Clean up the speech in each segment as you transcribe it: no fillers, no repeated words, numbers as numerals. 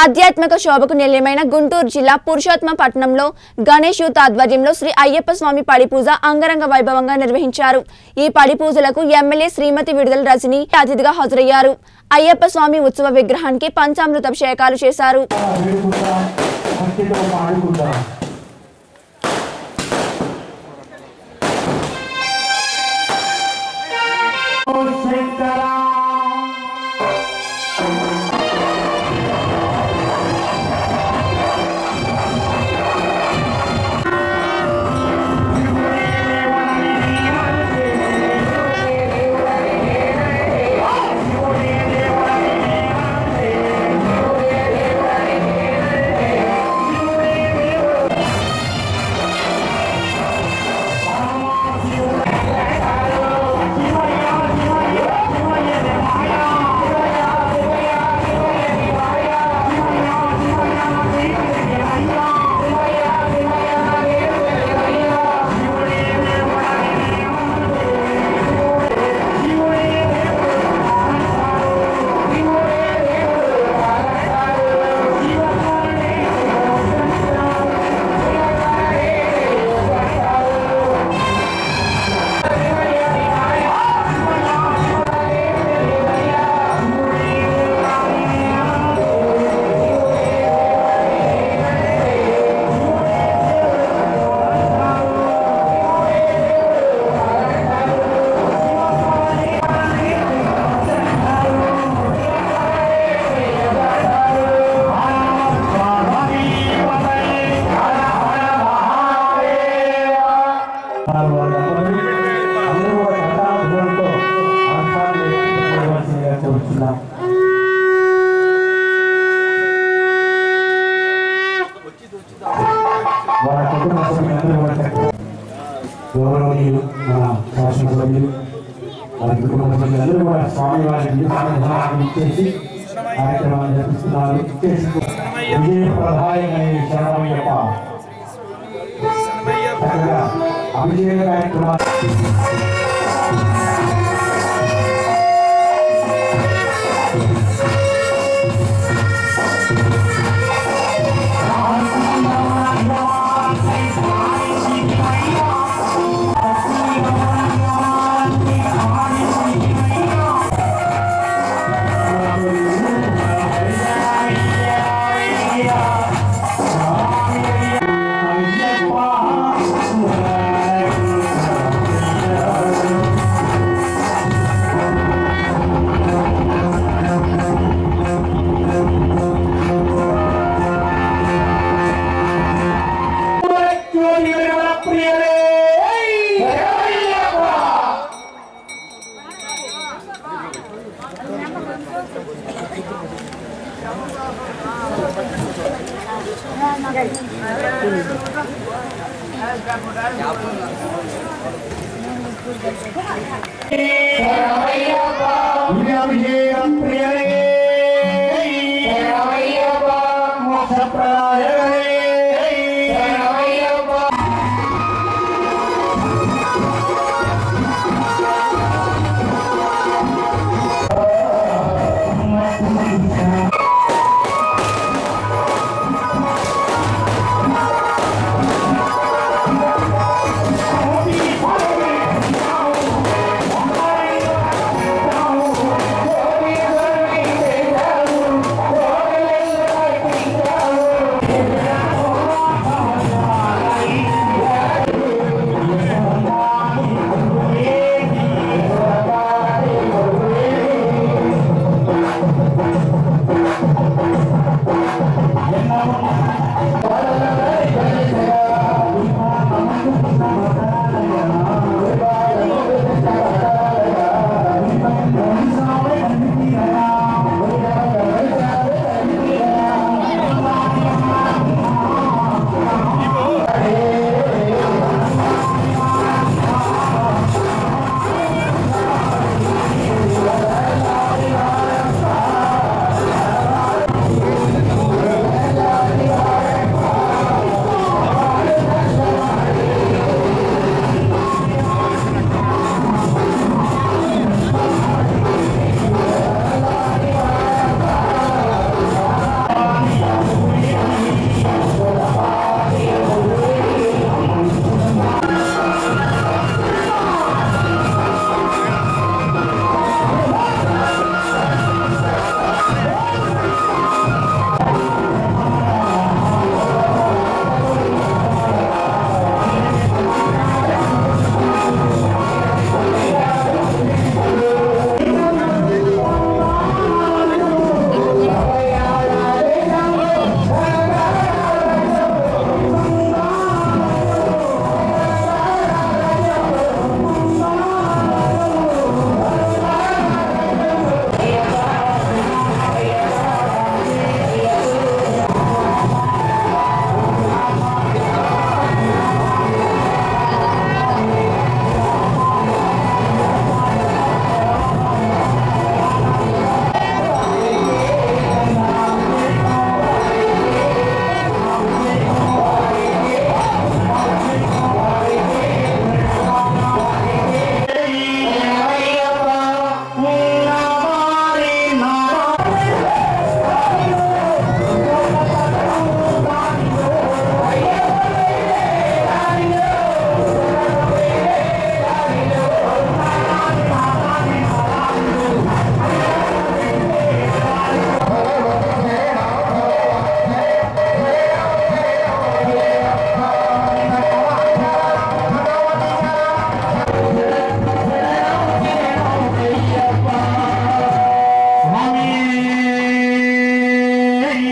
ఆధ్యాత్మిక శోభకు నిలయమైన గుంటూరు జిల్లా పురుషోత్తమపట్నంలో గణేష్ యూత్ ఆధ్వర్యంలో శ్రీ అయ్యప్ప స్వామి పడి పూజ అంగరంగ వైభవంగా నిర్వహించారు। ఈ పడి పూజలకు ఎమ్మెల్యే శ్రీమతి విడుదల రజని అతిథిగా హాజరయ్యారు। అయ్యప్ప స్వామి ఉత్సవ విగ్రహానికి పంచామృతాభిషేకాలు చేశారు।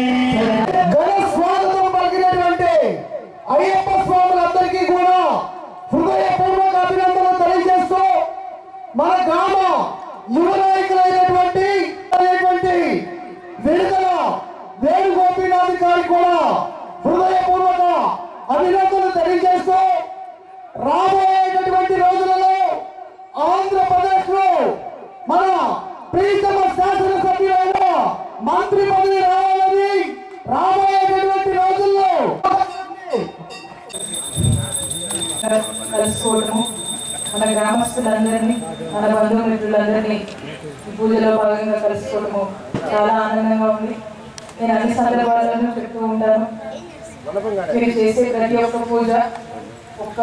ఘన స్వాగతం పలికినటువంటి అయ్యప్ప స్వాములందరికీ కూడా హృదయపూర్వక అభినందనలు తెలియజేస్తూ మన గ్రామ యువ నాయకులైనటువంటి విడుదల వేణుగోపీనాథ్ గారికి కూడా హృదయపూర్వక అభినందనలు తెలియజేస్తూ రాబోయేటటువంటి రోజులలో ఆంధ్రప్రదేశ్ లో మన ప్రీతమ శాసనసభ్యులైన మంత్రి పదవి రావాలని రాబోయేటటువంటి రోజుల్లో కలుసుకోవడము మన గ్రామస్తులందరినీ మన బంధుమిత్రులందరినీ ఈ పూజలో భాగంగా కలుసుకోవడము చాలా ఆనందంగా ఉంది. నేను అన్ని సందర్భాలను చెప్తూ ఉంటాను, మీరు చేసే ప్రతి ఒక్క పూజ ఒక్క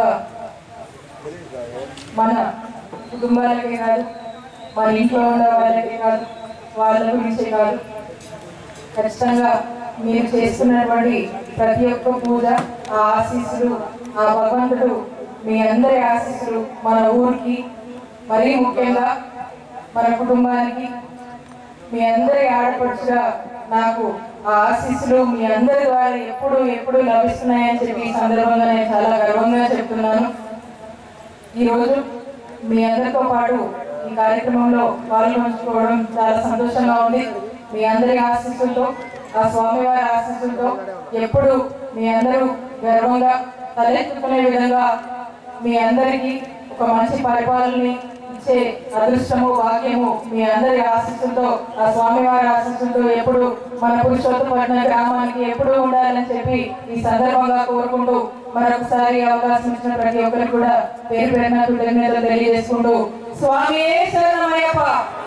మన కుటుంబాలకే కాదు, మన ఇంట్లో ఉన్న వాళ్ళకే కాదు, వాళ్ళ గురించే కాదు, ఖచ్చితంగా మీరు చేస్తున్నటువంటి ప్రతి ఒక్క పూజ ఆ ఆశీస్సులు ఆ భగవంతుడు మీ అందరి ఆశీస్సులు మన ఊరికి మరీ ముఖ్యంగా మన కుటుంబానికి మీ అందరి ఆడపడుచుగా నాకు ఆ ఆశీస్సులు మీ అందరి ద్వారా ఎప్పుడు ఎప్పుడు లభిస్తున్నాయని చెప్పి ఈ సందర్భంగా నేను చాలా గర్వంగా చెప్తున్నాను. ఈరోజు మీ అందరితో పాటు ఈ కార్యక్రమంలో పాల్గొంచుకోవడం చాలా సంతోషంగా ఉంది. మీ అందరి ఆశీస్సులతో ఆ స్వామివారి ఆశీస్సులతో ఎప్పుడు మీ అందరూ గర్వంగా తలెత్తుకునే విధంగా మీ అందరికీ ఒక మంచి పరిపాలనని ఇచ్చే అదృష్టము భాగ్యము మీ అందరి ఆశీస్సులతో ఆ స్వామివారి ఆశీస్సులతో ఎప్పుడు మన పురుషోత్తపట్నం గ్రామానికి ఎప్పుడు ఉండాలని చెప్పి ఈ సందర్భంగా కోరుకుంటూ మరొకసారి అవకాశం ఇచ్చిన ప్రతి ఒక్కరికి కూడా పేరు పేరున కృతజ్ఞతలు తెలియజేసుకుంటూ స్వామియే శరణమయ్యప్ప.